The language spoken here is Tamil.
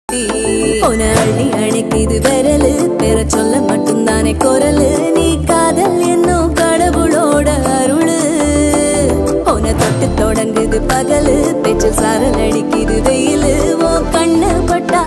சுத்தி உன அள்ளி அணைக்குது விரலு பெற சொல்ல மட்டும்தானே குரலு நீ காதல் என்னும் கடவுளோட அருளு உன தொட்டு தொடங்குது பகலு பேச்சில் சாரல் அடிக்குது வெயிலு ஓ கண்ணு பட்டா